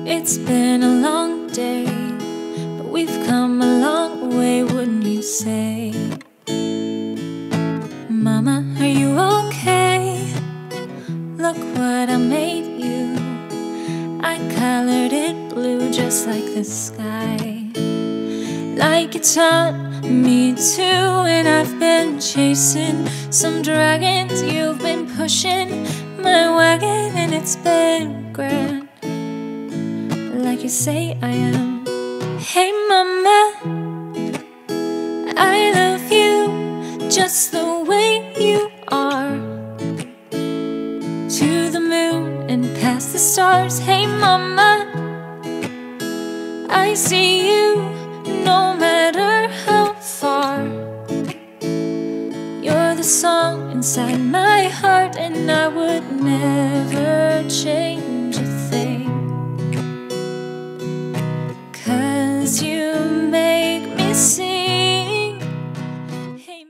It's been a long day, but we've come a long way, wouldn't you say? Mama, are you okay? Look what I made you. I colored it blue just like the sky, like you taught me to. And I've been chasing some dragons, you've been pushing my wagon, and it's been grand, like you say I am. Hey mama, I love you just the way you are, to the moon and past the stars. Hey mama, I see you no matter how far. You're the song inside my heart, and I would never change